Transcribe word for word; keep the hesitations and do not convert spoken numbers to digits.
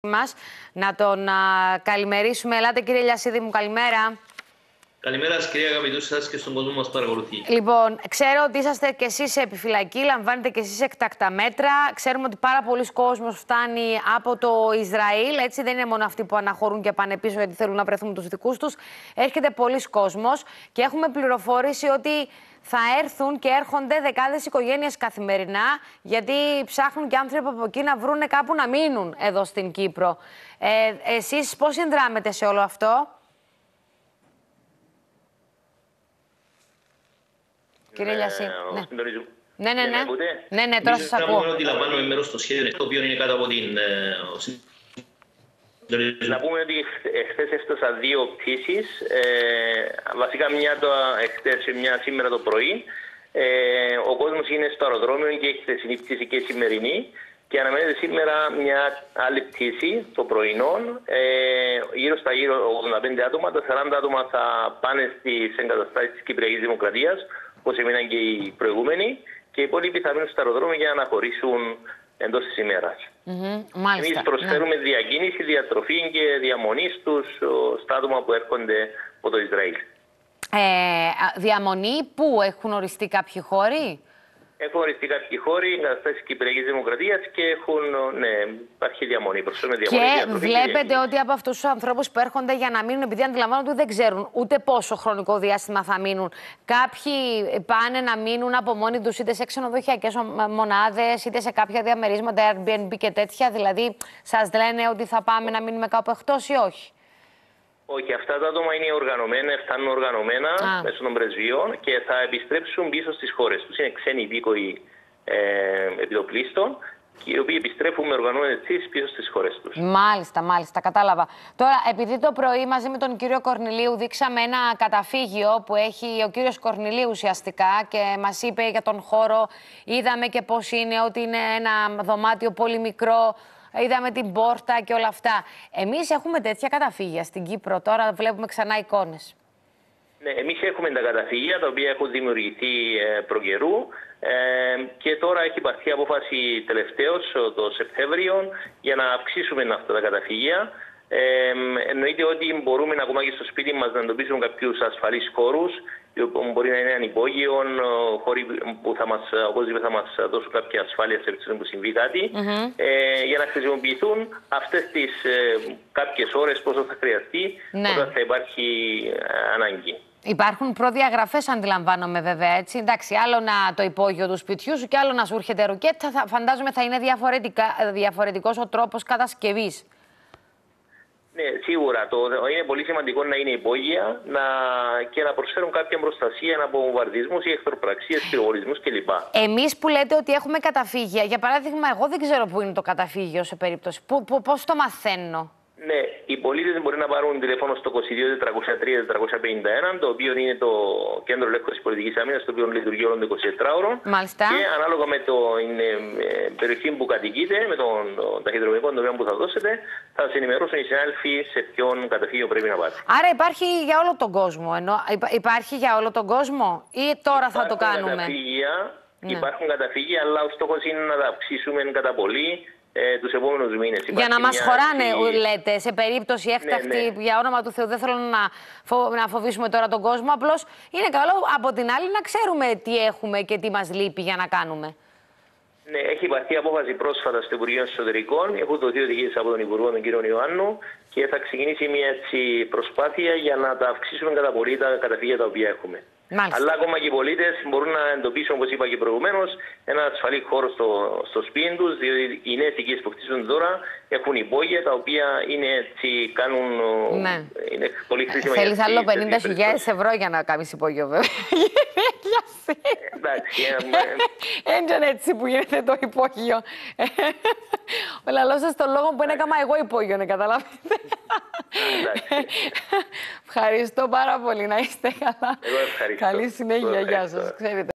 μας. Να τον α, καλημερίσουμε. Ελάτε κύριε Ηλιασίδη μου, καλημέρα. Καλημέρα σας κυρία, αγαπητούς σας και στον κόσμο που μας παρακολουθεί. Λοιπόν, ξέρω ότι είσαστε και εσείς σε επιφυλακή, λαμβάνετε και εσείς εκτακτά μέτρα. Ξέρουμε ότι πάρα πολλοί κόσμος φτάνει από το Ισραήλ, έτσι δεν είναι μόνο αυτοί που αναχωρούν και πάνε πίσω γιατί θέλουν να βρεθούν με τους δικούς τους. Έρχεται πολλοί κόσμος και έχουμε πληροφόρηση ότι θα έρθουν και έρχονται δεκάδες οικογένειες καθημερινά, γιατί ψάχνουν και άνθρωποι από εκεί να βρουν κάπου να μείνουν εδώ στην Κύπρο. Ε, εσείς πώς συνδράμετε σε όλο αυτό? Κύριε Ηλιασίδη. Ναι. Ναι, ναι, ναι. Ναι, ναι, τώρα σας ακούω. ακούω. Ότι λαμβάνουμε μέρος στο σχέδιο, το οποίο είναι κάτω από την... Να πούμε ότι εχθές έφτασαν δύο πτήσεις, ε, βασικά μια, το, εχθές, μια σήμερα το πρωί. Ε, ο κόσμος είναι στο αεροδρόμιο και έχει χθεσινή πτήση και σημερινή και αναμένεται σήμερα μια άλλη πτήση το πρωινό, ε, γύρω στα γύρω ογδόντα πέντε άτομα. Τα σαράντα άτομα θα πάνε στις εγκαταστάσεις της Κυπριακής Δημοκρατίας, όπως έμειναν και οι προηγούμενοι, και οι υπόλοιποι θα μείνουν στο αεροδρόμιο για να αναχωρήσουν εντός της ημέρας. Mm-hmm, Εμείς προσφέρουμε ναι. διακίνηση, διατροφή και διαμονή στους στα άτομα που έρχονται από το Ισραήλ. Ε, διαμονή που έχουν οριστεί κάποιοι χώροι? Έχουν οριστεί κάποιοι χώροι, εγκαταστάσεις της Κυπριακής Δημοκρατίας και έχουν, ναι, υπάρχει διαμονή. Προσφέρουμε διαμονή. Και βλέπετε και ότι από αυτούς τους ανθρώπους που έρχονται για να μείνουν, επειδή αντιλαμβάνονται ότι δεν ξέρουν ούτε πόσο χρονικό διάστημα θα μείνουν, κάποιοι πάνε να μείνουν από μόνοι τους είτε σε ξενοδοχειακές μονάδες, είτε σε κάποια διαμερίσματα Airbnb και τέτοια. Δηλαδή, σας λένε ότι θα πάμε να μείνουμε κάπου εκτός ή όχι? Όχι, αυτά τα άτομα είναι οργανωμένα, φτάνουν οργανωμένα Α. μέσω των πρεσβειών και θα επιστρέψουν πίσω στις χώρες τους. Είναι ξένοι υπήκοοι ε, επιτοπλίστων, οι οποίοι επιστρέφουν με οργανωμένες πτήσεις πίσω στις χώρες τους. Μάλιστα, μάλιστα, κατάλαβα. Τώρα, επειδή το πρωί μαζί με τον κύριο Κορνηλίου δείξαμε ένα καταφύγιο που έχει ο κύριος Κορνηλίου ουσιαστικά και μας είπε για τον χώρο, είδαμε και πώς είναι, ότι είναι ένα δωμάτιο πολύ μικρό. Είδαμε την πόρτα και όλα αυτά. Εμείς έχουμε τέτοια καταφύγια στην Κύπρο. Τώρα βλέπουμε ξανά εικόνες. Ναι, εμείς έχουμε τα καταφύγια τα οποία έχουν δημιουργηθεί προ καιρού ε, και τώρα έχει πάρθει απόφαση τελευταίως το Σεπτέμβριο για να αυξήσουμε αυτά τα καταφύγια. Ε, εννοείται ότι μπορούμε ακόμα και στο σπίτι μας να εντοπίσουμε κάποιους ασφαλείς χώρους, που μπορεί να είναι ανυπόγειο, χώροι που θα μας, οπωσδήποτε θα μας δώσουν κάποια ασφάλεια σε περίπτωση που συμβεί κάτι, mm-hmm. ε, για να χρησιμοποιηθούν αυτές τις ε, κάποιες ώρες πόσο θα χρειαστεί, ναι. όταν θα υπάρχει ε, ανάγκη. Υπάρχουν προδιαγραφές, αντιλαμβάνομαι βέβαια, έτσι. Εντάξει, άλλο να το υπόγειο του σπιτιού σου και άλλο να σου έρχεται ρουκέτα. Θα, φαντάζομαι θα είναι διαφορετικός ο τρόπος κατασκευής. Ναι, σίγουρα. Το, είναι πολύ σημαντικό να είναι υπόγεια να, και να προσφέρουν κάποια προστασία από βομβαρδισμούς ή εχθροπραξίες, πυροβολισμούς κλπ. Εμείς που λέτε ότι έχουμε καταφύγια, για παράδειγμα, εγώ δεν ξέρω πού είναι το καταφύγιο σε περίπτωση. Πώς το μαθαίνω? Ναι, οι πολίτες μπορεί να πάρουν τηλέφωνο στο είκοσι δύο τετρακόσια τρία τετρακόσια πενήντα ένα, το οποίο είναι το κέντρο ελέγχου της πολιτικής άμυνας, το οποίο λειτουργεί όλο το είκοσι τέσσερα ώρο. Μάλιστα. Και ανάλογα με την ε, περιοχή που κατοικείτε, με τον το ταχυδρομικό τομέα που θα δώσετε, θα σας ενημερώσουν οι συνάδελφοι σε ποιον καταφύγιο πρέπει να πάτε. Άρα υπάρχει για όλο τον κόσμο, ενώ υπάρχει για όλο τον κόσμο ή τώρα υπάρχουν θα το κάνουμε? Καταφύγια, ναι. Υπάρχουν καταφύγια, αλλά ο στόχος είναι να τα αυξήσουμε κατά πολύ. Ε, τους επόμενους μήνες. Για να μας χωράνε, έτσι... λέτε, σε περίπτωση έκτακτη, ναι, ναι. για όνομα του Θεού, δεν θέλω να, φο... να φοβήσουμε τώρα τον κόσμο, απλώς είναι καλό από την άλλη να ξέρουμε τι έχουμε και τι μας λείπει για να κάνουμε. Ναι, έχει πάρθει απόφαση πρόσφατα στο Υπουργείο Εσωτερικών, έχουν δοθεί οδηγίες από τον Υπουργό, τον κύριο Ιωάννου, και θα ξεκινήσει μια έτσι, προσπάθεια για να τα αυξήσουμε κατά πολύ τα καταφύγια τα οποία έχουμε. Μάλιστα. Αλλά ακόμα και οι πολίτες μπορούν να εντοπίσουν, όπως είπα και προηγουμένως, ένα ασφαλή χώρο στο, στο σπίτι τους, διότι οι νέες οικίες που χτίζουν τώρα έχουν υπόγεια τα οποία είναι, έτσι, κάνουν, ναι. είναι πολύ χρήσιμα. Θέλεις άλλο πενήντα χιλιάδες ευρώ για να κάνεις υπόγειο, βέβαια. Εντάξει. Έντιαν έτσι που γίνεται το υπόγειο. Ο λαλός σας το λόγο που είναι έκαμα εγώ υπόγειο, να καταλάβετε. Ευχαριστώ πάρα πολύ, να είστε καλά. Εγώ ευχαριστώ. Καλή συνέχεια, γεια σας.